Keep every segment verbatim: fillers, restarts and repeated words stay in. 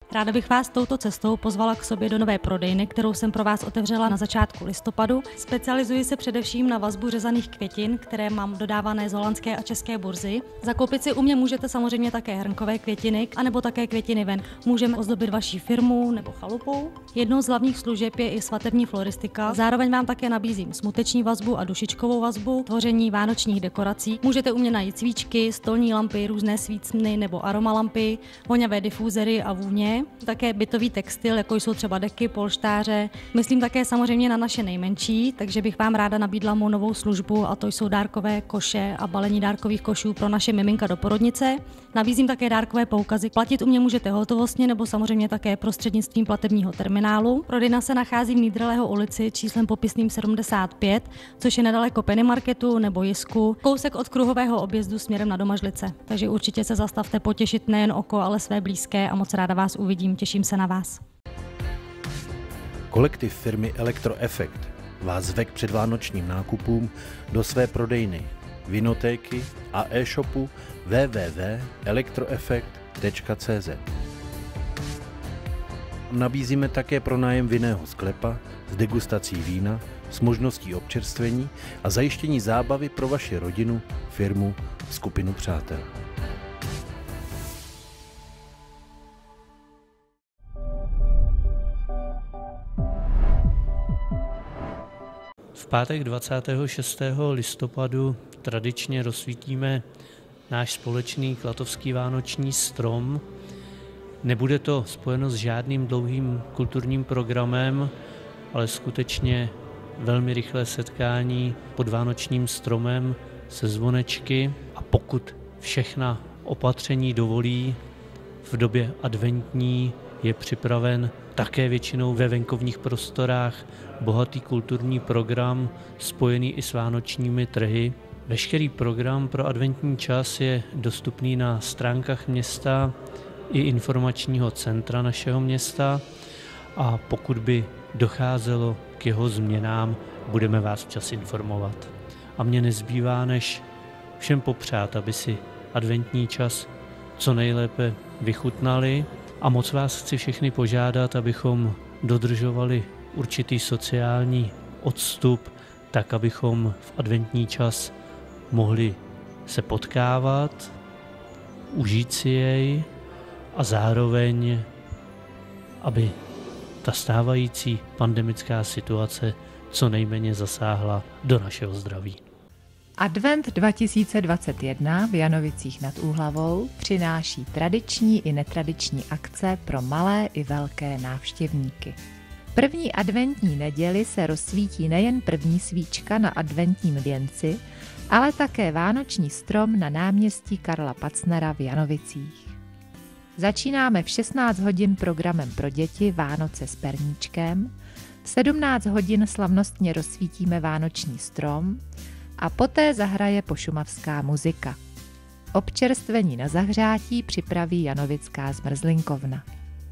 Ráda bych vás touto cestou pozvala k sobě do nové prodejny, kterou jsem pro vás otevřela na začátku listopadu. Specializuji se především na vazbu řezaných květin, které mám dodávané z holandské a české burzy. Zakoupit si u mě můžete samozřejmě také hrnkové květiny, anebo také květiny ven. Můžeme ozdobit vaši firmu nebo chalupu. Jednou z hlavních služeb je i svatební floristika. Zároveň vám také nabízím smuteční vazbu a dušičkovou vazbu, tvoření vánočních dekorací. Můžete u mě najít svíčky, stolní lampy, různé svícny nebo aromalampy, voňavé difúzery a vůně. Také bytový textil, jako jsou třeba deky, polštáře. Myslím také samozřejmě na naše nejmenší, takže bych vám ráda nabídla mou novou službu, a to jsou dárkové koše a balení dárkových košů pro naše miminka do porodnice. Nabízím také dárkové poukazy. Platit u mě můžete hotovostně nebo samozřejmě také prostřednictvím platebního terminálu. Prodejna se nachází v Niederleho ulici číslem popisným sedmdesát pět, což je nedaleko Penny Marketu nebo Jisku, kousek od kruhového objezdu směrem na Domažlice. Takže určitě se zastavte potěšit nejen oko, ale své blízké a moc ráda vás uvidím. Těším se na vás. Kolektiv firmy Elektroefekt vás zve k předvánočním nákupům do své prodejny, vinotéky a e-shopu w w w tečka elektroefekt tečka c z. Nabízíme také pronájem vinného sklepa s degustací vína, s možností občerstvení a zajištění zábavy pro vaši rodinu, firmu, skupinu přátel. V pátek dvacátého šestého listopadu tradičně rozsvítíme náš společný klatovský vánoční strom. Nebude to spojeno s žádným dlouhým kulturním programem, ale skutečně velmi rychlé setkání pod vánočním stromem se zvonečky, a pokud všechna opatření dovolí, v době adventní je připraven také většinou ve venkovních prostorách bohatý kulturní program spojený i s vánočními trhy. Veškerý program pro adventní čas je dostupný na stránkách města i informačního centra našeho města, a pokud by docházelo k jeho změnám, budeme vás včas informovat. A mně nezbývá, než všem popřát, aby si adventní čas co nejlépe vychutnali, a moc vás chci všechny požádat, abychom dodržovali určitý sociální odstup, tak abychom v adventní čas mohli se potkávat, užít si jej a zároveň, aby ta stávající pandemická situace co nejméně zasáhla do našeho zdraví. Advent dva tisíce dvacet jedna v Janovicích nad Úhlavou přináší tradiční i netradiční akce pro malé i velké návštěvníky. První adventní neděli se rozsvítí nejen první svíčka na adventním věnci, ale také vánoční strom na náměstí Karla Pacnera v Janovicích. Začínáme v šestnáct hodin programem pro děti Vánoce s perníčkem, v sedmnáct hodin slavnostně rozsvítíme vánoční strom a poté zahraje pošumavská muzika. Občerstvení na zahřátí připraví janovická zmrzlinkovna.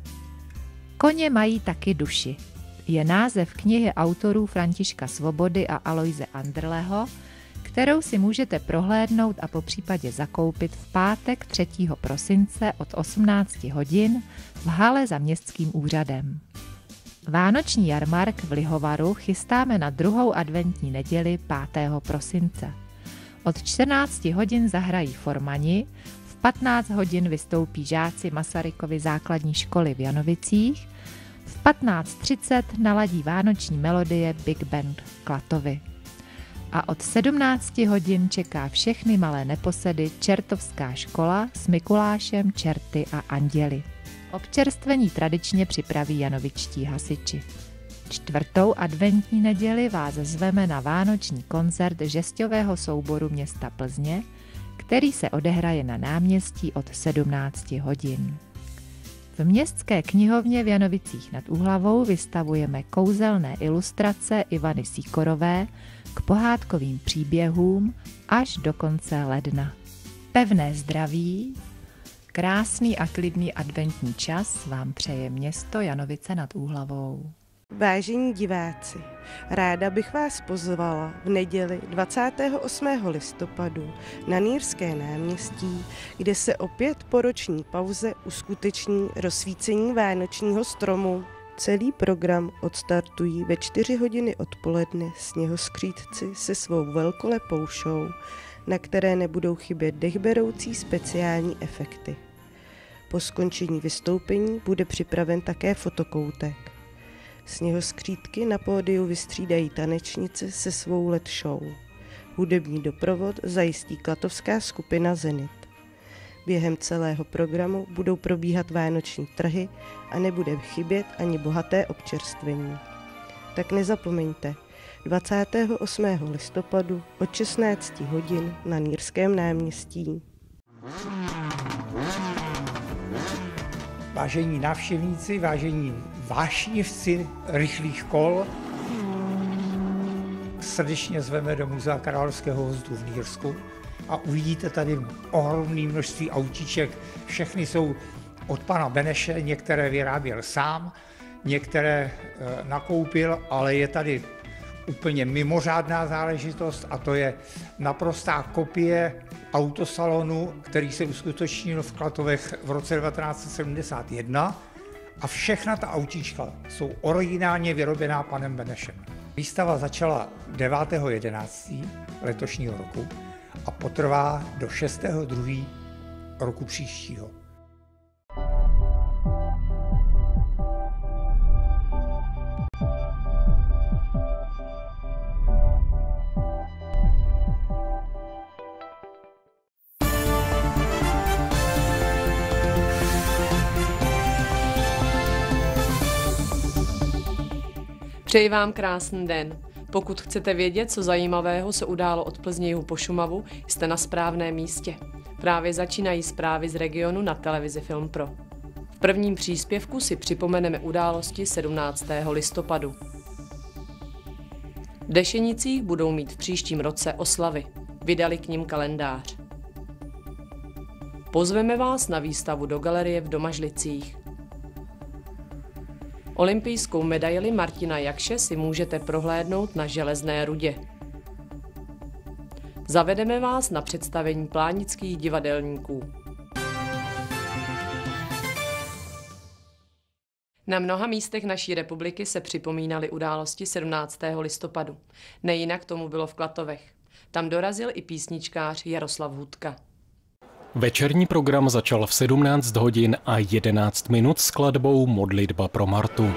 Koně mají taky duši. Je název knihy autorů Františka Svobody a Aloise Anderleho, kterou si můžete prohlédnout a popřípadě zakoupit v pátek třetího prosince od osmnácti hodin v hale za městským úřadem. Vánoční jarmark v Lihovaru chystáme na druhou adventní neděli pátého prosince. Od čtrnácti hodin zahrají formani, v patnáct hodin vystoupí žáci Masarykovy základní školy v Janovicích, v patnáct třicet naladí vánoční melodie Big Band Klatovy. A od sedmnácti hodin čeká všechny malé neposedy Čertovská škola s Mikulášem, čerty a anděli. Občerstvení tradičně připraví janovičtí hasiči. Čtvrtou adventní neděli vás zveme na vánoční koncert žesťového souboru města Plzně, který se odehraje na náměstí od sedmnácti hodin. V městské knihovně v Janovicích nad Úhlavou vystavujeme kouzelné ilustrace Ivany Síkorové k pohádkovým příběhům až do konce ledna. Pevné zdraví, krásný a klidný adventní čas vám přeje město Janovice nad Úhlavou. Vážení diváci, ráda bych vás pozvala v neděli dvacátého osmého listopadu na Nýrské náměstí, kde se opět po roční pauze uskuteční rozsvícení vánočního stromu. Celý program odstartují ve čtyři hodiny odpoledne sněhoskřídci se svou velkolepou show, na které nebudou chybět dechberoucí speciální efekty. Po skončení vystoupení bude připraven také fotokoutek. Sněhoskřídky na pódiu vystřídají tanečnice se svou let show. Hudební doprovod zajistí klatovská skupina Zenit. Během celého programu budou probíhat vánoční trhy a nebude chybět ani bohaté občerstvení. Tak nezapomeňte, dvacátého osmého listopadu od šestnácti hodin na Nýrském náměstí. Vážení návštěvníci, vážení vášnivci rychlých kol, srdečně zveme do Muzea Královského hvozdu v Nýrsku a uvidíte tady ohromné množství autíček. Všechny jsou od pana Beneše, některé vyráběl sám, některé e, nakoupil, ale je tady úplně mimořádná záležitost a to je naprostá kopie autosalonu, který se uskutečnil v Klatovech v roce devatenáct set sedmdesát jedna a všechna ta autíčka jsou originálně vyrobená panem Benešem. Výstava začala devátého jedenáctého letošního roku a potrvá do šestého druhého roku příštího. Přeji vám krásný den. Pokud chcete vědět, co zajímavého se událo od Plzně jihu po Šumavu, jste na správném místě. Právě začínají zprávy z regionu na televizi Film Pro. V prvním příspěvku si připomeneme události sedmnáctého listopadu. V Dešenicích budou mít v příštím roce oslavy. Vydali k nim kalendář. Pozveme vás na výstavu do galerie v Domažlicích. Olympijskou medaili Martina Jakše si můžete prohlédnout na Železné Rudě. Zavedeme vás na představení plánických divadelníků. Na mnoha místech naší republiky se připomínaly události sedmnáctého listopadu. Nejinak tomu bylo v Klatovech. Tam dorazil i písničkář Jaroslav Hudka. Večerní program začal v sedmnáct hodin a jedenáct minut skladbou Modlitba pro Martu.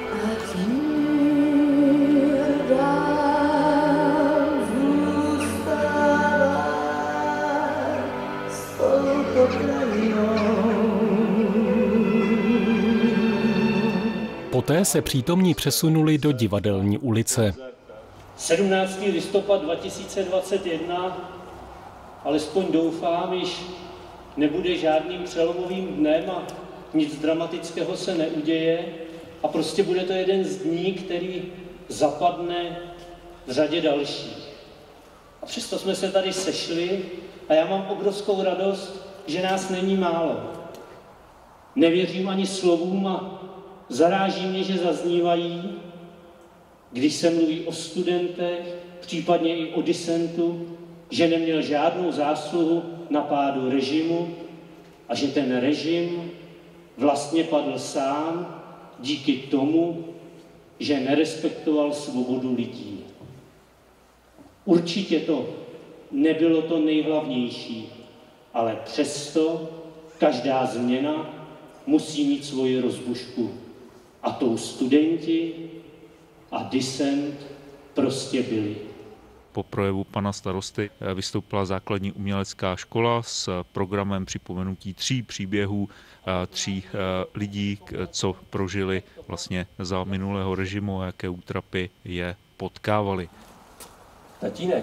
Poté se přítomní přesunuli do Divadelní ulice. sedmnáctého listopadu dva tisíce dvacet jedna, alespoň doufám, již nebude žádným přelomovým dnem a nic dramatického se neuděje a prostě bude to jeden z dní, který zapadne v řadě dalších. A přesto jsme se tady sešli a já mám obrovskou radost, že nás není málo. Nevěřím ani slovům a zaráží mě, že zaznívají, když se mluví o studentech, případně i o disentu, že neměl žádnou zásluhu na pádu režimu a že ten režim vlastně padl sám díky tomu, že nerespektoval svobodu lidí. Určitě to nebylo to nejhlavnější, ale přesto každá změna musí mít svoji rozbušku. A tou studenti a disent prostě byli. Po projevu pana starosty vystoupila základní umělecká škola s programem připomenutí tří příběhů, tří lidí, co prožili vlastně za minulého režimu a jaké útrapy je potkávali. Tatínek,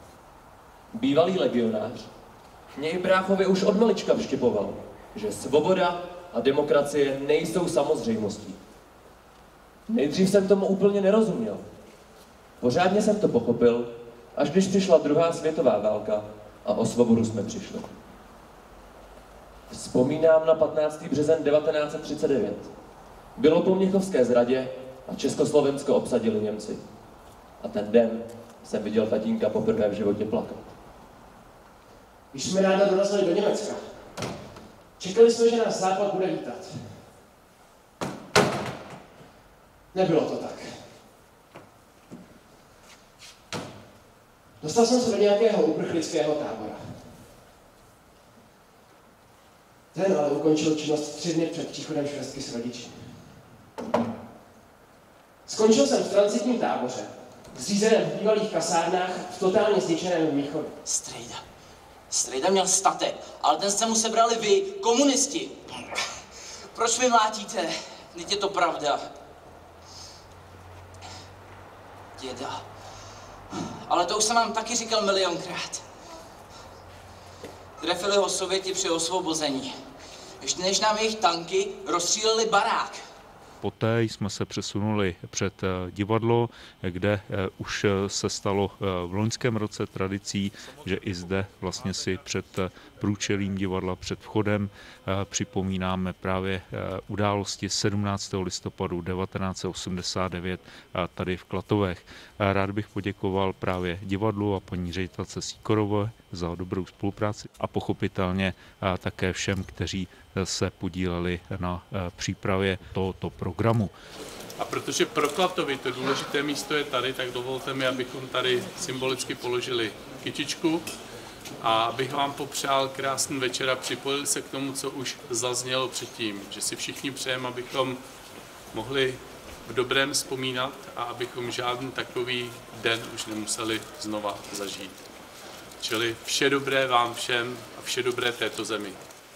bývalý legionář, mě i bráchovi už od malička vštěpoval, že svoboda a demokracie nejsou samozřejmostí. Nejdřív jsem tomu úplně nerozuměl. Pořádně jsem to pochopil, až když přišla druhá světová válka a o svobodu jsme přišli. Vzpomínám na patnáctého března devatenáct set třicet devět. Bylo po Mnichovské zradě a Československo obsadili Němci. A ten den jsem viděl tatínka poprvé v životě plakat. Když jsme ráda dorazili do Německa, čekali jsme, že nás západ bude vítat. Nebylo to tak. Dostal jsem se do nějakého uprchlického tábora. Ten ale ukončil činnost tři dny před příchodem švestky s rodiči. Skončil jsem v transitním táboře, zřízeném v bývalých kasárnách v totálně zničeném Mnichově. Strejda. Strejda měl statek, ale ten jste mu sebrali vy, komunisti. Proč mi mlátíte? Vždyť je to pravda. Děda. Ale to už jsem vám taky říkal milionkrát. Trefili ho Sověti při osvobození. Ještě než nám jejich tanky rozstříleli barák. Poté jsme se přesunuli před divadlo, kde už se stalo v loňském roce tradicí, že i zde vlastně si před průčelím divadla, před vchodem připomínáme právě události sedmnáctého listopadu devatenáct set osmdesát devět tady v Klatovech. Rád bych poděkoval právě divadlu a paní ředitelce Síkorové za dobrou spolupráci a pochopitelně také všem, kteří se podíleli na přípravě tohoto programu. A protože pro Klatovy to důležité místo je tady, tak dovolte mi, abychom tady symbolicky položili kytičku a abych vám popřál krásný večer a připojili se k tomu, co už zaznělo předtím, že si všichni přejeme, abychom mohli v dobrém vzpomínat a abychom žádný takový den už nemuseli znova zažít. Čili vše dobré vám všem a vše dobré této zemi.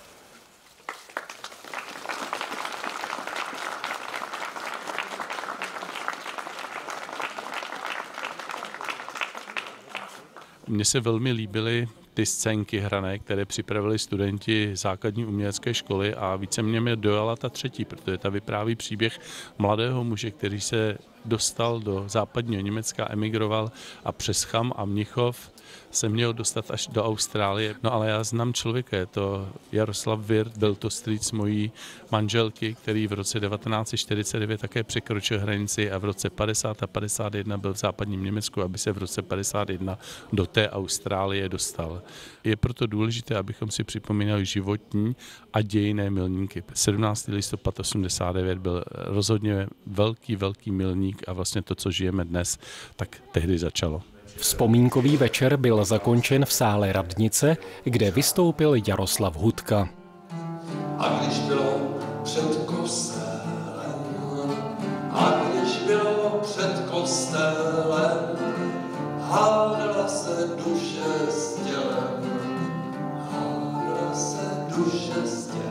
Mně se velmi líbily ty scénky hrané, které připravili studenti základní umělecké školy a více mě mě dojala ta třetí, protože ta vypráví příběh mladého muže, který se dostal do západního Německa, emigroval a přes Cham a Mnichov se měl dostat až do Austrálie. No ale já znám člověka, je to Jaroslav Wirth, byl to strýc mojí manželky, který v roce devatenáct set čtyřicet devět také překročil hranici a v roce padesát a padesát jedna byl v západním Německu, aby se v roce padesát jedna do té Austrálie dostal. Je proto důležité, abychom si připomínali životní a dějinné milníky. sedmnáctého listopad osmdesát devět byl rozhodně velký, velký milník a vlastně to, co žijeme dnes, tak tehdy začalo. Vzpomínkový večer byl zakončen v sále Radnice, kde vystoupil Jaroslav Hudka. A když bylo před kostelem, a když bylo před kostelem, hádala se duše s tělem, hádala se duše s tělem.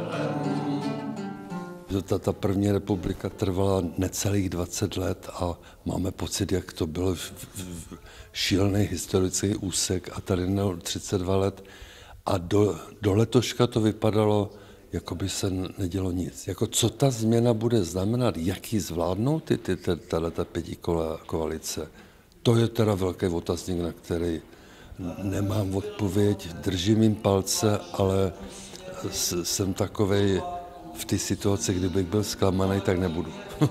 Ta, ta první republika trvala necelých dvacet let a máme pocit, jak to byl v, v, šílený historický úsek a tady na třicet dva let a do, do letoška to vypadalo, jako by se nedělo nic. Jako co ta změna bude znamenat, jak ji zvládnou ty, ty, ty, tato pěti koalice, to je teda velký otazník, na který nemám odpověď, držím jim palce, ale jsem takovej v té situaci, kdybych byl zklamaný, tak nebudu.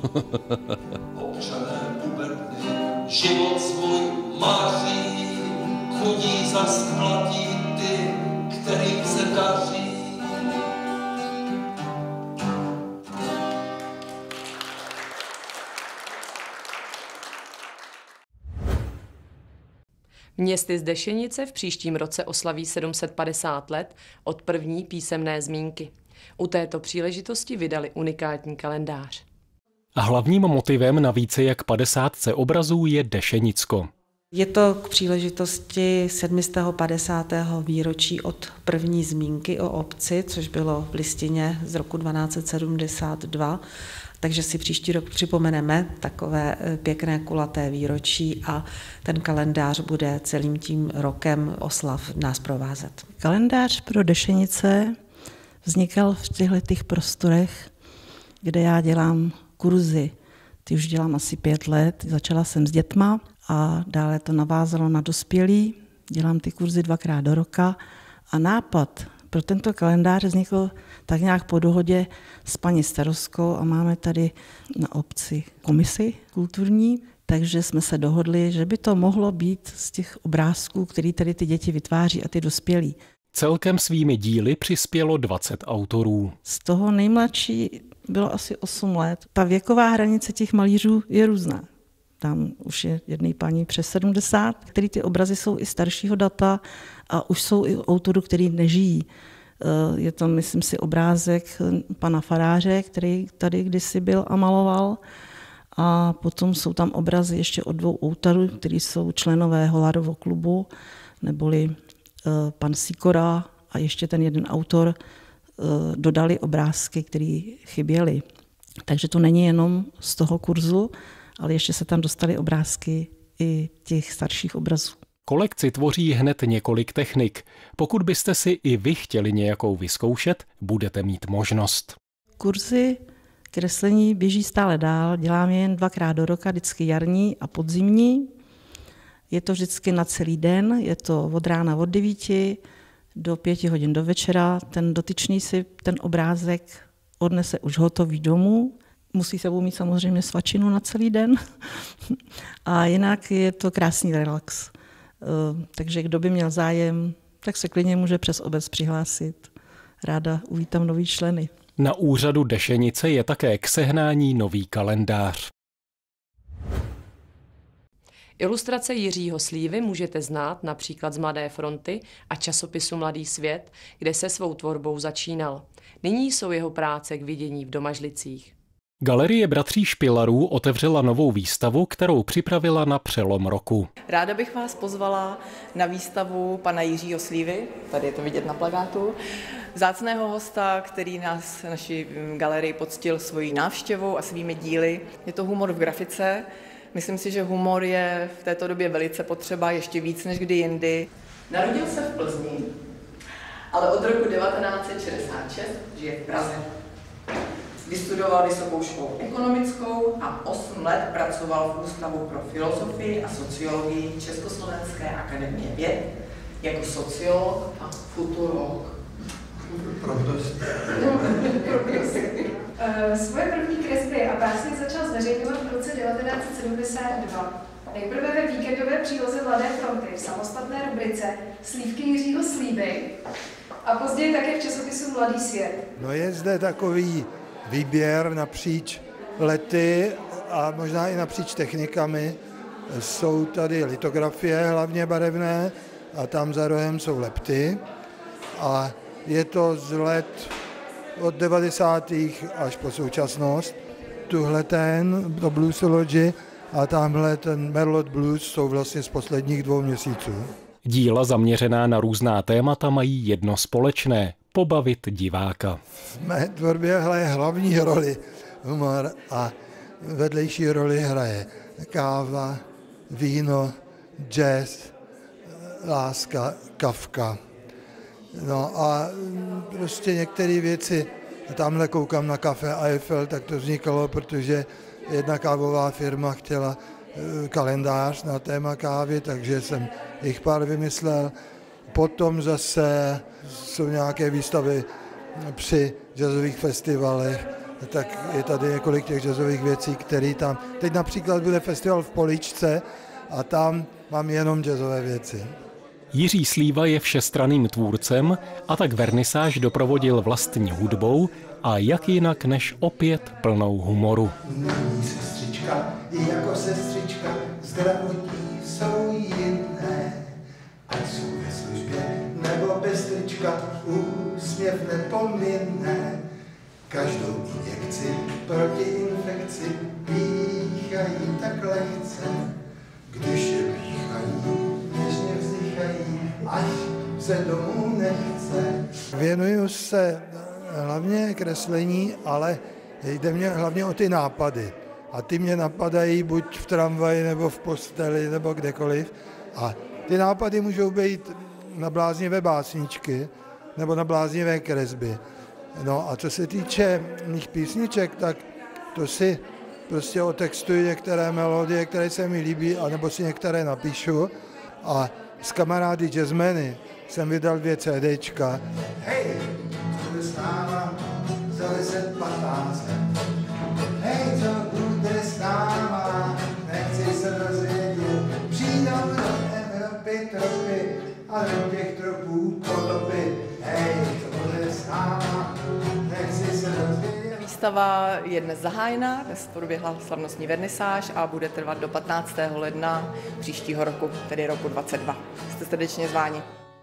Občané puberty, život svůj maří, chudí zas platí ty, kterým se daří. Městy z Dešenice v příštím roce oslaví sedm set padesát let od první písemné zmínky. U této příležitosti vydali unikátní kalendář. A hlavním motivem na více jak padesátce obrazů je Dešenicko. Je to k příležitosti sedmistého padesátého výročí od první zmínky o obci, což bylo v listině z roku dvanáct set sedmdesát dva, takže si příští rok připomeneme takové pěkné kulaté výročí a ten kalendář bude celým tím rokem oslav nás provázet. Kalendář pro Dešenice vznikal v těchto prostorech, kde já dělám kurzy. Ty už dělám asi pět let, začala jsem s dětma a dále to navázalo na dospělí. Dělám ty kurzy dvakrát do roka a nápad pro tento kalendář vznikl tak nějak po dohodě s paní starostkou a máme tady na obci komisi kulturní, takže jsme se dohodli, že by to mohlo být z těch obrázků, který tady ty děti vytváří a ty dospělí. Celkem svými díly přispělo dvacet autorů. Z toho nejmladší bylo asi osm let. Ta věková hranice těch malířů je různá. Tam už je jednej paní přes sedmdesát, který ty obrazy jsou i staršího data a už jsou i autorů, který nežijí. Je to, myslím si, obrázek pana faráře, který tady kdysi byl a maloval. A potom jsou tam obrazy ještě od dvou autorů, kteří jsou členové Holarovo klubu, neboli pan Sikora a ještě ten jeden autor dodali obrázky, které chyběly. Takže to není jenom z toho kurzu, ale ještě se tam dostaly obrázky i těch starších obrazů. Kolekci tvoří hned několik technik. Pokud byste si i vy chtěli nějakou vyzkoušet, budete mít možnost. Kurzy kreslení běží stále dál, dělám je jen dvakrát do roka, vždycky jarní a podzimní. Je to vždycky na celý den, je to od rána od devíti do pěti hodin do večera. Ten dotyčný si ten obrázek odnese už hotový domů. Musí sebou mít samozřejmě svačinu na celý den. A jinak je to krásný relax. Takže kdo by měl zájem, tak se klidně může přes obec přihlásit. Ráda uvítám nový členy. Na úřadu Dešenice je také k sehnání nový kalendář. Ilustrace Jiřího Slívy můžete znát například z Mladé fronty a časopisu Mladý svět, kde se svou tvorbou začínal. Nyní jsou jeho práce k vidění v Domažlicích. Galerie bratří Špilarů otevřela novou výstavu, kterou připravila na přelom roku. Ráda bych vás pozvala na výstavu pana Jiřího Slívy, tady je to vidět na plakátu, vzácného hosta, který nás naší galerii poctil svojí návštěvou a svými díly. Je to humor v grafice. Myslím si, že humor je v této době velice potřeba, ještě víc než kdy jindy. Narodil se v Plzni, ale od roku devatenáct set šedesát šest žije v Praze. Vystudoval Vysokou školu ekonomickou a osm let pracoval v Ústavu pro filozofii a sociologii Československé akademie věd jako sociolog a futurolog. Svoje první kresby a básně začal zveřejňovat v roce devatenáct set sedmdesát dva. Nejprve ve víkendové příloze Mladé fronty v samostatné rubrice Slívky Jiřího Slívy a později také v časopisu Mladý svět. No je zde takový výběr napříč lety a možná i napříč technikami. Jsou tady litografie, hlavně barevné, a tam za rohem jsou lepty. A je to z let od devadesátých až po současnost. Tuhle ten, to Bluesology a tamhle ten Merlot Blues jsou vlastně z posledních dvou měsíců. Díla zaměřená na různá témata mají jedno společné – pobavit diváka. V mé tvorbě hraje hlavní roli humor a vedlejší roli hraje káva, víno, jazz, láska, Kafka. No a prostě některé věci, tamhle koukám na Café Eiffel, tak to vznikalo, protože jedna kávová firma chtěla kalendář na téma kávy, takže jsem jich pár vymyslel. Potom zase jsou nějaké výstavy při jazzových festivalech, tak je tady několik těch jazzových věcí, které tam... Teď například bude festival v Poličce a tam mám jenom jazzové věci. Jiří Slíva je všestranným tvůrcem a tak vernisáž doprovodil vlastní hudbou a jak jinak než opět plnou humoru. Není sestřička, i jako sestřička, zdravotní jsou jiné. Ať jsou ve službě, nebo bez trička, úsměv nepomine. Každou injekci proti infekci píchají tak lehce. Když je píchají, něžně vzdychají, až se domů nechce. Věnuju se hlavně kreslení, ale jde mě hlavně o ty nápady. A ty mě napadají buď v tramvaji, nebo v posteli, nebo kdekoliv. A ty nápady můžou být na bláznivé básničky, nebo na bláznivé kresby. No a co se týče mých písniček, tak to si prostě otextuji některé melodie, které se mi líbí, anebo si některé napíšu. A s kamarády jazzmeny jsem vydal dvě CDčka. Hej, co bude s náma za deset patnáct let? Hej, co bude s náma, nechci se dozvědět. Přijdou do Evropy tropy a do těch tropů potopy. Hej, co bude s náma, nechci se dozvědět. Výstava je dnes zahájena, dnes proběhla slavnostní vernisáž a bude trvat do patnáctého ledna příštího roku, tedy roku dvacet dva. Jste srdečně zváni.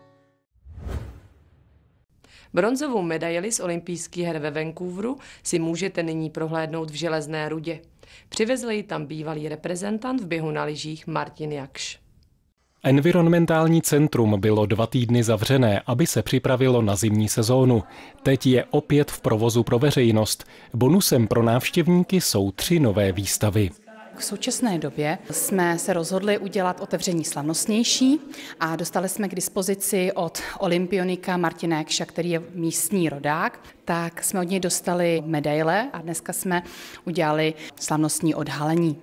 Bronzovou medaili z olympijských her ve Vancouveru si můžete nyní prohlédnout v Železné Rudě. Přivezl ji tam bývalý reprezentant v běhu na lyžích Martin Jakš. Environmentální centrum bylo dva týdny zavřené, aby se připravilo na zimní sezónu. Teď je opět v provozu pro veřejnost. Bonusem pro návštěvníky jsou tři nové výstavy. V současné době jsme se rozhodli udělat otevření slavnostnější a dostali jsme k dispozici od olympionika Martina Jakša, který je místní rodák, tak jsme od něj dostali medaile a dneska jsme udělali slavnostní odhalení.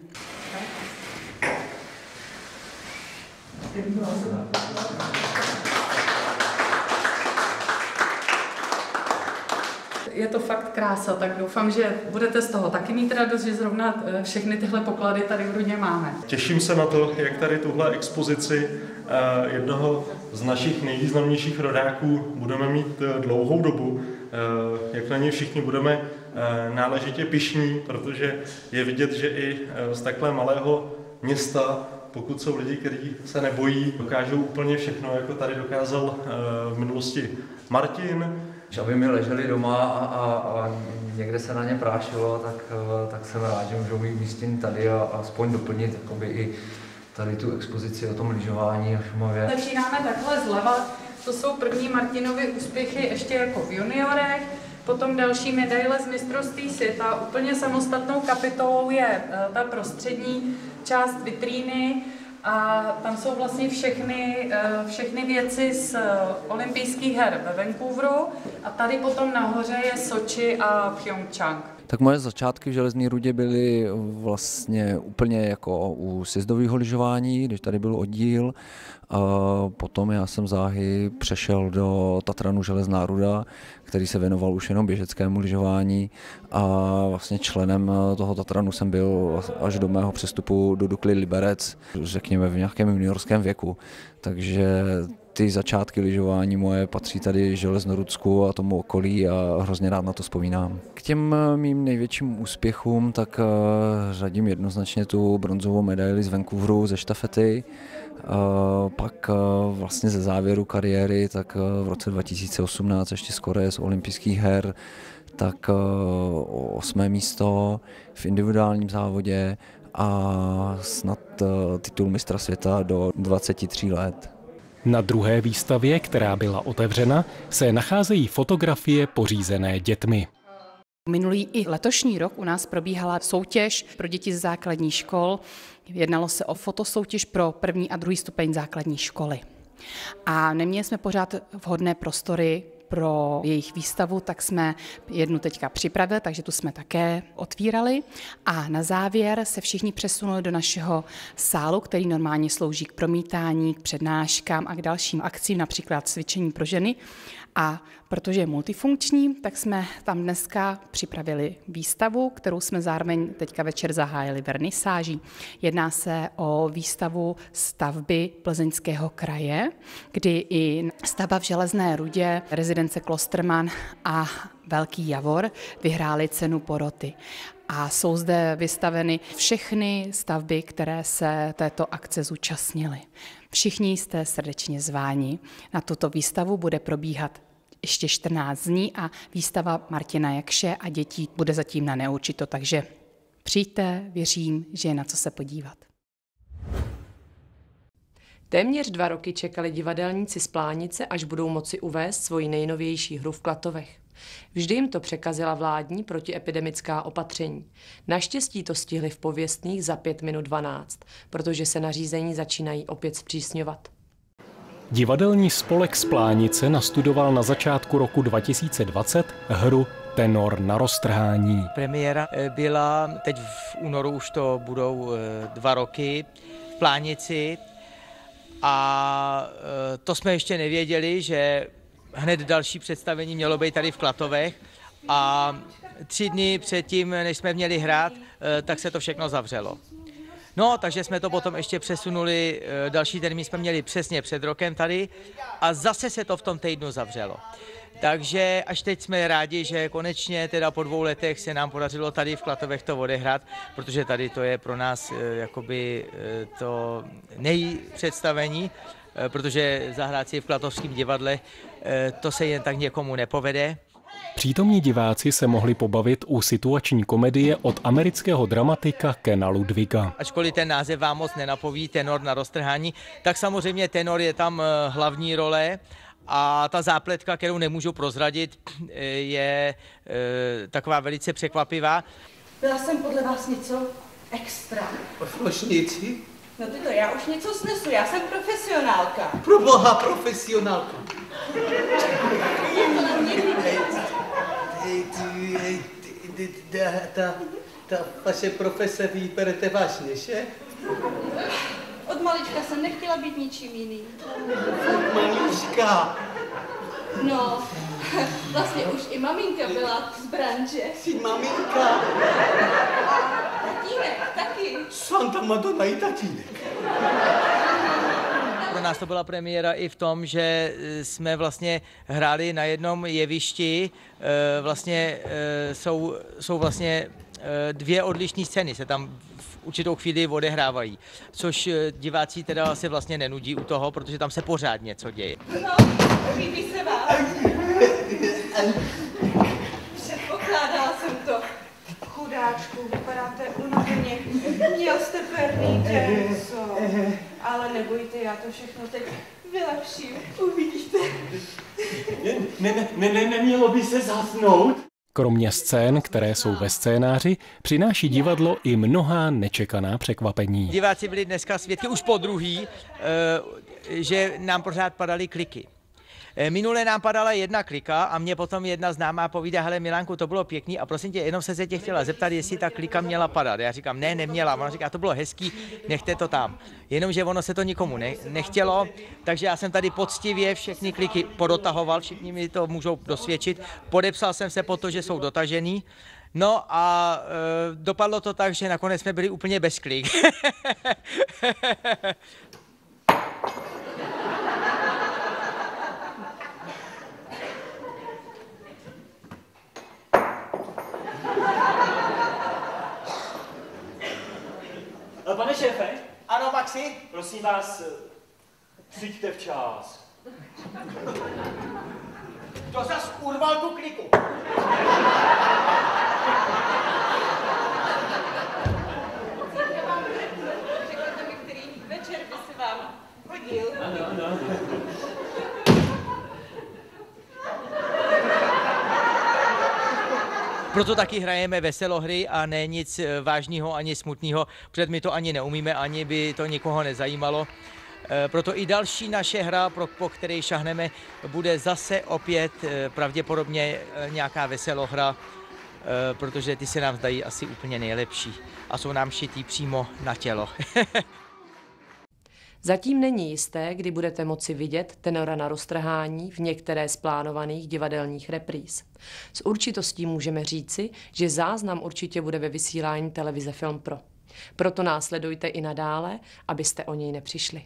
Je to fakt krása, tak doufám, že budete z toho taky mít radost, že zrovna všechny tyhle poklady tady v Rudě máme. Těším se na to, jak tady tuhle expozici jednoho z našich nejvýznamnějších rodáků budeme mít dlouhou dobu, jak na něj všichni budeme náležitě pyšní, protože je vidět, že i z takhle malého města, pokud jsou lidi, kteří se nebojí, dokážou úplně všechno, jako tady dokázal v minulosti Martin. Aby mi leželi doma a, a, a někde se na ně prášilo, tak, tak jsem rád, že můžou být místěni tady a, a aspoň doplnit jakoby, i tady tu expozici o tom lyžování na Šumavě. Začínáme takhle zleva, to jsou první Martinovy úspěchy ještě jako v juniorech, potom další medaile z mistrovství světa. Úplně samostatnou kapitolou je ta prostřední část vitríny, a tam jsou vlastně všechny, všechny věci z olympijských her ve Vancouveru a tady potom nahoře je Soči a Pyeongchang. Tak moje začátky v Železné Rudě byly vlastně úplně jako u sjezdového lyžování, když tady byl oddíl. A potom já jsem záhy přešel do Tatranu Železná Ruda, který se věnoval už jenom běžeckému lyžování a vlastně členem toho Tatranu jsem byl až do mého přestupu do Dukly Liberec, řekněme v nějakém juniorském věku. Takže ty začátky lyžování moje patří tady Železnorudsku a tomu okolí a hrozně rád na to vzpomínám. K těm mým největším úspěchům tak řadím jednoznačně tu bronzovou medaili z Vancouveru ze štafety. Pak vlastně ze závěru kariéry, tak v roce dva tisíce osmnáct ještě skoro z olympijských her, tak osmé místo v individuálním závodě a snad titul mistra světa do dvaceti tří let. Na druhé výstavě, která byla otevřena, se nacházejí fotografie pořízené dětmi. Minulý i letošní rok u nás probíhala soutěž pro děti z základních škol. Jednalo se o fotosoutěž pro první a druhý stupeň základní školy. A neměli jsme pořád vhodné prostory pro jejich výstavu, tak jsme jednu teďka připravili, takže tu jsme také otvírali. A na závěr se všichni přesunuli do našeho sálu, který normálně slouží k promítání, k přednáškám a k dalším akcím, například cvičení pro ženy. A protože je multifunkční, tak jsme tam dneska připravili výstavu, kterou jsme zároveň teďka večer zahájili vernisáží. Jedná se o výstavu stavby Plzeňského kraje, kdy i stavba v Železné Rudě, rezidence Klosterman a Velký Javor vyhráli cenu poroty. A jsou zde vystaveny všechny stavby, které se této akce zúčastnily. Všichni jste srdečně zváni. Na tuto výstavu bude probíhat ještě čtrnáct dní a výstava Martina Jakše a dětí bude zatím na neurčito, takže přijďte, věřím, že je na co se podívat. Téměř dva roky čekali divadelníci z Plánice, až budou moci uvést svoji nejnovější hru v Klatovech. Vždy jim to překazila vládní protiepidemická opatření. Naštěstí to stihli v pověstných za pět minut dvanáct, protože se nařízení začínají opět zpřísňovat. Divadelní spolek z Plánice nastudoval na začátku roku dva tisíce dvacet hru Tenor na roztrhání. Premiéra byla teď v únoru, už to budou dva roky v Plánici A to jsme ještě nevěděli, že hned další představení mělo být tady v Klatovech a tři dny předtím, než jsme měli hrát, tak se to všechno zavřelo. No, takže jsme to potom ještě přesunuli, další termín jsme měli přesně před rokem tady a zase se to v tom týdnu zavřelo. Takže až teď jsme rádi, že konečně teda po dvou letech se nám podařilo tady v Klatovech to odehrát, protože tady to je pro nás jakoby to nejpředstavení, protože zahrát si v Klatovském divadle to se jen tak někomu nepovede. Přítomní diváci se mohli pobavit u situační komedie od amerického dramatika Kena Ludwiga. Ačkoliv ten název vám moc nenapoví, tenor na roztrhání, tak samozřejmě tenor je tam hlavní role a ta zápletka, kterou nemůžu prozradit, je e, taková velice překvapivá. Byla jsem podle vás něco extra. Prošnici? No ty to, já už něco snesu, já jsem profesionálka. Pro boha, profesionálka. Ta, ta vaše profese vy berete vážně, že? Od malička jsem nechtěla být ničím jiným. Od malička? No, vlastně už i maminka byla z branže. Jsi maminka? A tatínek taky. Santa Madonna i tatínek. Pro nás to byla premiéra i v tom, že jsme vlastně hráli na jednom jevišti, vlastně jsou, jsou vlastně dvě odlišné scény, se tam v určitou chvíli odehrávají, což diváci teda se vlastně nenudí u toho, protože tam se pořád něco děje. No, líbí se vám. Předpokládala jsem to. Chudáčku, vypadáte unaveně. Měl jste perný den, co? Ale nebojte, já to všechno teď vylepším. Uvidíte. Ne, ne, ne, ne, nemělo by se zasnout? Kromě scén, které jsou ve scénáři, přináší divadlo i mnohá nečekaná překvapení. Diváci byli dneska svědky už po druhý, že nám pořád padaly kliky. Minule nám padala jedna klika a mě potom jedna známá povídá, hele Milánku, to bylo pěkný a prosím tě, jenom se se tě chtěla zeptat, jestli ta klika měla padat. Já říkám, ne, neměla. Ona říká, to bylo hezký, nechte to tam. Jenomže ono se to nikomu ne, nechtělo, takže já jsem tady poctivě všechny kliky podotahoval, všichni mi to můžou dosvědčit. Podepsal jsem se po to, že jsou dotažený. No a e, dopadlo to tak, že nakonec jsme byli úplně bez klik. Pane šéfe? Ano, Maxi? Prosím vás, přijďte včas. To zas urval tu kliku. Řekněte mi, který večer by se vám hodil. Ano, ano. Proto taky hrajeme veselohry a ne nic vážného ani smutného, protože my to ani neumíme, ani by to nikoho nezajímalo. Proto i další naše hra, po které šahneme, bude zase opět pravděpodobně nějaká veselohra, protože ty se nám zdají asi úplně nejlepší a jsou nám šitý přímo na tělo. Zatím není jisté, kdy budete moci vidět tenora na roztrhání v některé z plánovaných divadelních repríz. S určitostí můžeme říci, že záznam určitě bude ve vysílání televize Film Pro. Proto následujte i nadále, abyste o něj nepřišli.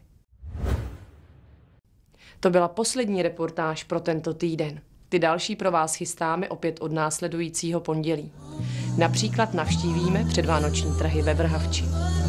To byla poslední reportáž pro tento týden. Ty další pro vás chystáme opět od následujícího pondělí. Například navštívíme předvánoční trhy ve Vrhavči.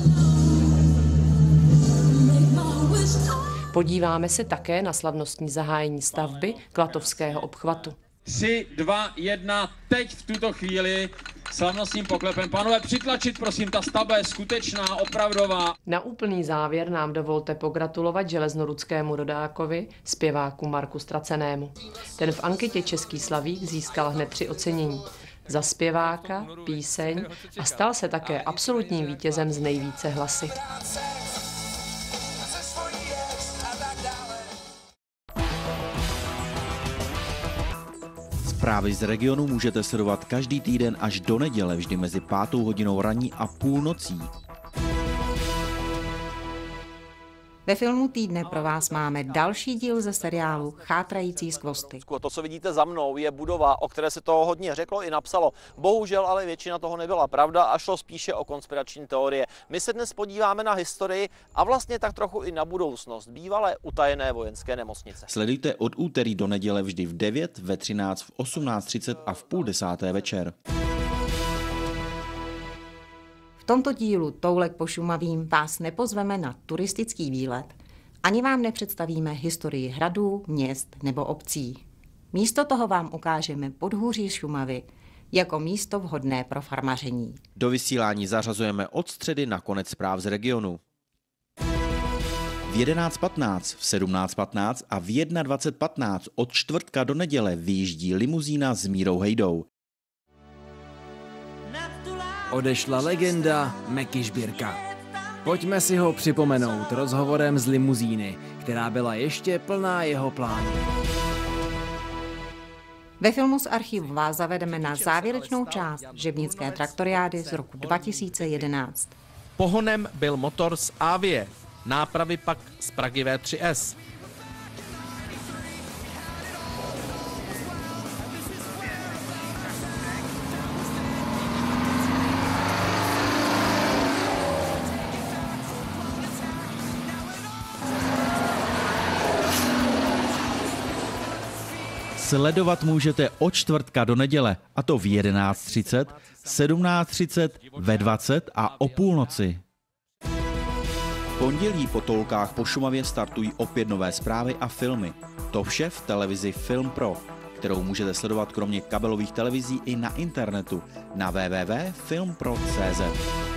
Podíváme se také na slavnostní zahájení stavby Klatovského obchvatu. tři, dva, jedna, teď v tuto chvíli slavnostním poklepem. Pánové, přitlačit prosím, ta stavba je skutečná, opravdová. Na úplný závěr nám dovolte pogratulovat železnorudskému rodákovi, zpěváku Marku Stracenému. Ten v anketě Český slavík získal hned tři ocenění. Za zpěváka, píseň a stal se také absolutním vítězem z nejvíce hlasy. Zprávy z regionu můžete sledovat každý týden až do neděle, vždy mezi pátou hodinou ranní a půlnocí. Ve filmu týdne pro vás máme další díl ze seriálu Chátrající skvosty. To, co vidíte za mnou, je budova, o které se toho hodně řeklo i napsalo. Bohužel ale většina toho nebyla pravda a šlo spíše o konspirační teorie. My se dnes podíváme na historii a vlastně tak trochu i na budoucnost bývalé utajené vojenské nemocnice. Sledujte od úterý do neděle vždy v devět, ve třináct, v osmnáct třicet a v půl desáté večer. V tomto dílu Toulek po Šumavím vás nepozveme na turistický výlet, ani vám nepředstavíme historii hradů, měst nebo obcí. Místo toho vám ukážeme podhůří Šumavy jako místo vhodné pro farmaření. Do vysílání zařazujeme od středy na konec zpráv z regionu. V jedenáct patnáct, v sedmnáct patnáct a v dvacet jedna patnáct od čtvrtka do neděle vyjíždí limuzína s Mírou Hejdou. Odešla legenda Meky Žbírka. Pojďme si ho připomenout rozhovorem z limuzíny, která byla ještě plná jeho plánů. Ve filmu z archivu vás zavedeme na závěrečnou část žebnické traktoriády z roku dva tisíce jedenáct. Pohonem byl motor z Avie, nápravy pak z Pragy V tři S. Sledovat můžete od čtvrtka do neděle, a to v jedenáct třicet, sedmnáct třicet, ve dvacet a o půlnoci. V pondělí po Toulkách po Šumavě startují opět nové zprávy a filmy. To vše v televizi Film Pro, kterou můžete sledovat kromě kabelových televizí i na internetu na w w w tečka film pro tečka c z.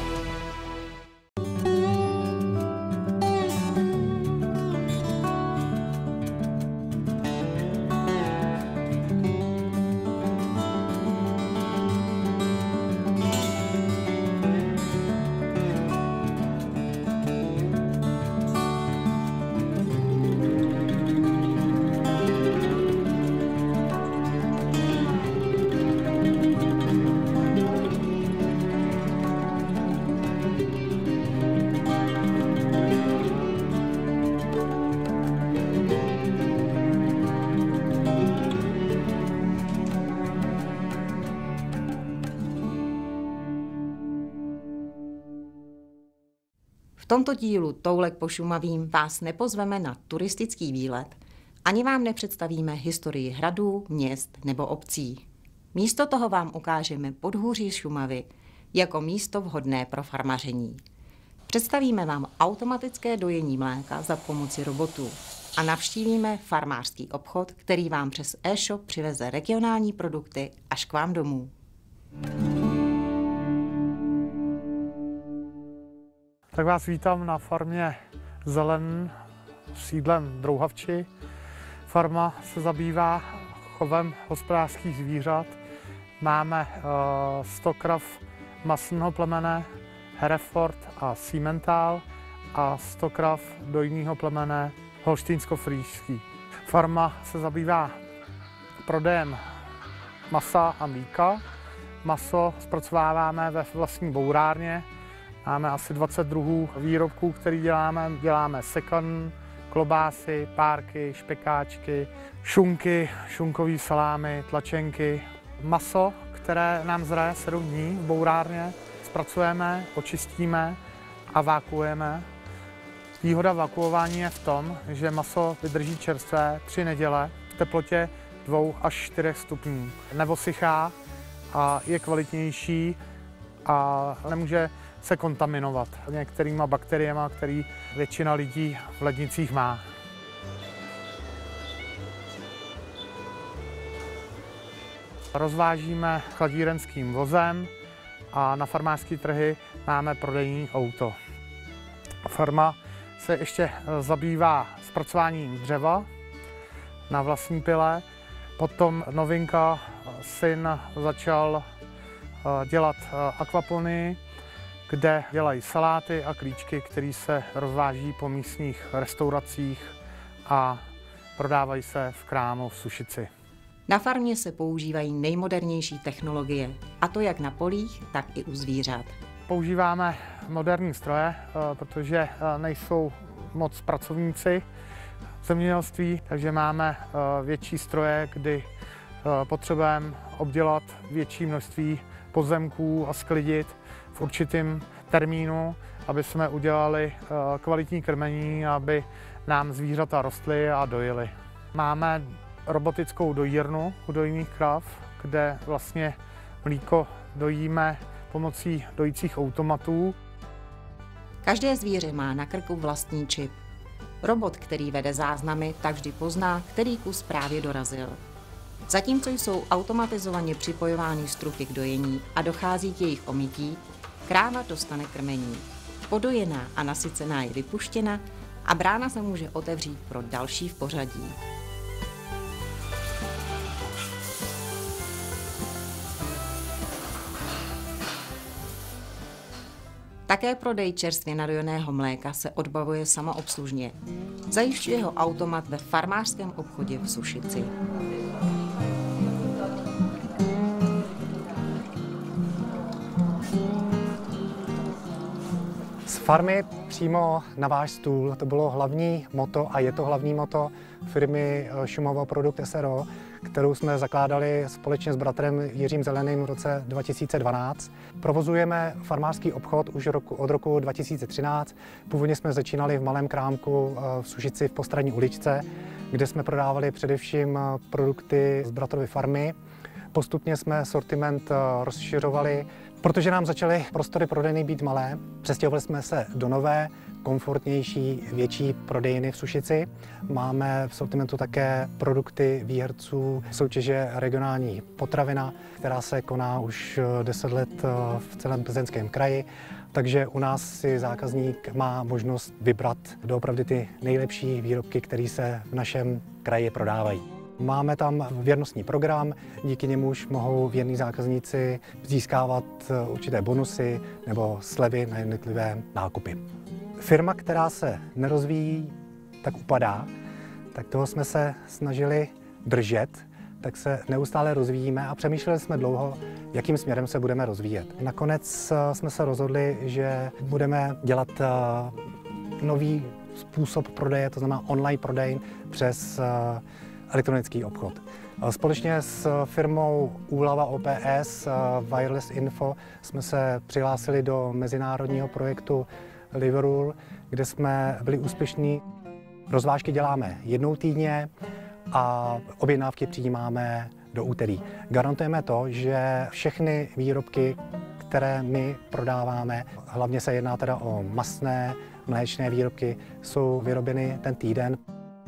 V tomto dílu Toulek po Šumavím vás nepozveme na turistický výlet, ani vám nepředstavíme historii hradů, měst nebo obcí. Místo toho vám ukážeme podhůří Šumavy jako místo vhodné pro farmaření. Představíme vám automatické dojení mléka za pomoci robotů a navštívíme farmářský obchod, který vám přes e-shop přiveze regionální produkty až k vám domů. Tak vás vítám na farmě Zelen sídlem Drouhavči. Farma se zabývá chovem hospodářských zvířat. Máme uh, sto krav masného plemene Hereford a Simmental a sto krav dojního plemene Holštýnsko-frýský. Farma se zabývá prodejem masa a mléka. Maso zpracováváme ve vlastní bourárně. Máme asi dvacet druhů výrobků, které děláme. Děláme sekan, klobásy, párky, špekáčky, šunky, šunkové salámy, tlačenky. Maso, které nám zraje sedm dní v bourárně, zpracujeme, očistíme a vákuujeme. Výhoda vakuování je v tom, že maso vydrží čerstvé tři neděle v teplotě dvou až čtyřech stupňů. Nevosychá a je kvalitnější a nemůže se kontaminovat některýma bakteriemi, které většina lidí v lednicích má. Rozvážíme chladírenským vozem a na farmářské trhy máme prodejní auto. Farma se ještě zabývá zpracováním dřeva na vlastní pile. Potom novinka, syn začal dělat akvaponii, kde dělají saláty a klíčky, které se rozváží po místních restauracích a prodávají se v krámu v Sušici. Na farmě se používají nejmodernější technologie, a to jak na polích, tak i u zvířat. Používáme moderní stroje, protože nejsou moc pracovníci v zemědělství, takže máme větší stroje, kdy potřebujeme obdělat větší množství pozemků a sklidit v určitém termínu, aby jsme udělali kvalitní krmení, aby nám zvířata rostly a dojily. Máme robotickou dojírnu u dojných krav, kde vlastně mlíko dojíme pomocí dojících automatů. Každé zvíře má na krku vlastní čip. Robot, který vede záznamy, tak vždy pozná, který kus právě dorazil. Zatímco jsou automatizovaně připojovány struhy k dojení a dochází k jejich omytí, kráva dostane krmení. Podojená a nasycená je vypuštěna a brána se může otevřít pro další v pořadí. Také prodej čerstvě nadojeného mléka se odbavuje samoobslužně. Zajišťuje ho automat ve farmářském obchodě v Sušici. Z farmy přímo na váš stůl, to bylo hlavní motto a je to hlavní motto firmy Šumava Produkt S R O, kterou jsme zakládali společně s bratrem Jiřím Zeleným v roce dva tisíce dvanáct. Provozujeme farmářský obchod už roku, od roku dva tisíce třináct. Původně jsme začínali v malém krámku v Sušici v Postradní uličce, kde jsme prodávali především produkty z bratrovy farmy. Postupně jsme sortiment rozšiřovali, protože nám začaly prostory prodejny být malé. Přestěhovali jsme se do nové, komfortnější, větší prodejny v Sušici. Máme v sortimentu také produkty výherců soutěže Regionální potravina, která se koná už deset let v celém Plzeňském kraji. Takže u nás si zákazník má možnost vybrat doopravdy ty nejlepší výrobky, které se v našem kraji prodávají. Máme tam věrnostní program, díky němuž mohou věrní zákazníci získávat určité bonusy nebo slevy na jednotlivé nákupy. Firma, která se nerozvíjí, tak upadá, tak toho jsme se snažili držet, tak se neustále rozvíjíme a přemýšleli jsme dlouho, jakým směrem se budeme rozvíjet. Nakonec jsme se rozhodli, že budeme dělat nový způsob prodeje, to znamená online prodej přes elektronický obchod. Společně s firmou Úlava O P S Wireless Info jsme se přihlásili do mezinárodního projektu Liverpool, kde jsme byli úspěšní. Rozvážky děláme jednou týdně a objednávky přijímáme do úterý. Garantujeme to, že všechny výrobky, které my prodáváme, hlavně se jedná teda o masné, mléčné výrobky, jsou vyrobeny ten týden.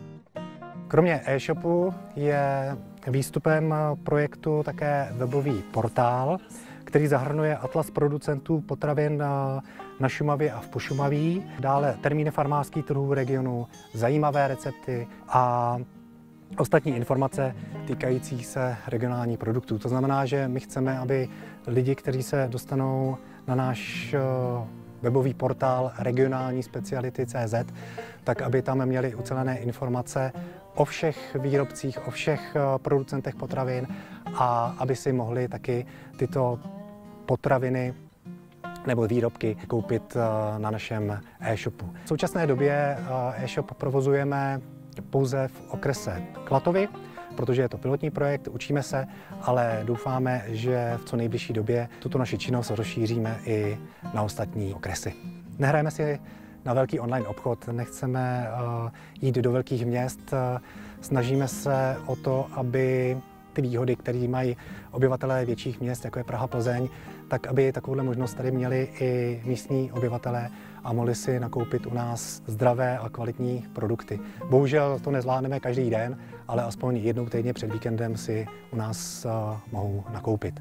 Kromě e-shopu je výstupem projektu také webový portál, který zahrnuje atlas producentů potravin na Šumavě a v Pošumaví, dále termíny farmářských trhů v regionu, zajímavé recepty a ostatní informace týkající se regionálních produktů. To znamená, že my chceme, aby lidi, kteří se dostanou na náš webový portál regionální speciality tečka cé zet, tak aby tam měli ucelené informace o všech výrobcích, o všech producentech potravin a aby si mohli taky tyto potraviny nebo výrobky koupit na našem e-shopu. V současné době e-shop provozujeme pouze v okrese Klatovy, protože je to pilotní projekt, učíme se, ale doufáme, že v co nejbližší době tuto naši činnost rozšíříme i na ostatní okresy. Nehrajeme si na velký online obchod, nechceme jít do velkých měst, snažíme se o to, aby ty výhody, které mají obyvatelé větších měst, jako je Praha, Plzeň, tak aby takovouhle možnost tady měli i místní obyvatelé a mohli si nakoupit u nás zdravé a kvalitní produkty. Bohužel to nezvládneme každý den, ale aspoň jednou týdně před víkendem si u nás uh, mohou nakoupit.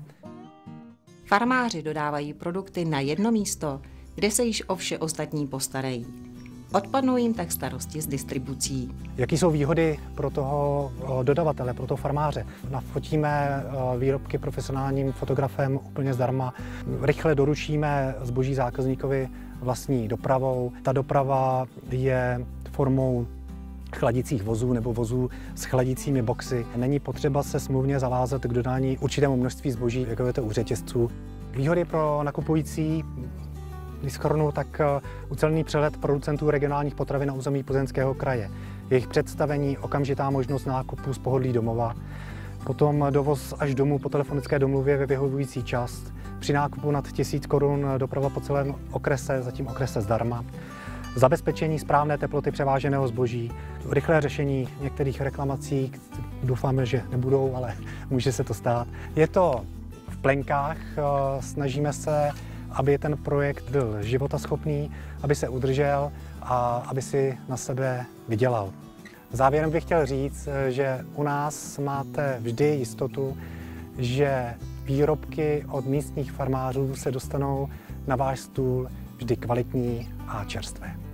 Farmáři dodávají produkty na jedno místo, kde se již o vše ostatní postarají. Odpadnou jim tak starosti s distribucí. Jaký jsou výhody pro toho dodavatele, pro toho farmáře? Nafotíme výrobky profesionálním fotografem úplně zdarma. Rychle doručíme zboží zákazníkovi vlastní dopravou. Ta doprava je formou chladicích vozů nebo vozů s chladicími boxy. Není potřeba se smluvně zavázat k dodání určitému množství zboží, jako je to u řetězců. Výhody pro nakupující Když shrnu, tak ucelený přehled producentů regionálních potravin na území Plzeňského kraje. Jejich představení, okamžitá možnost nákupu z pohodlí domova, potom dovoz až domů po telefonické domluvě ve vyhovující čas, při nákupu nad tisíc korun doprava po celém okrese, zatím okrese zdarma, zabezpečení správné teploty převáženého zboží, rychlé řešení některých reklamací, doufáme, že nebudou, ale může se to stát. Je to v plenkách, snažíme se, aby ten projekt byl životaschopný, aby se udržel a aby si na sebe vydělal. Závěrem bych chtěl říct, že u nás máte vždy jistotu, že výrobky od místních farmářů se dostanou na váš stůl vždy kvalitní a čerstvé.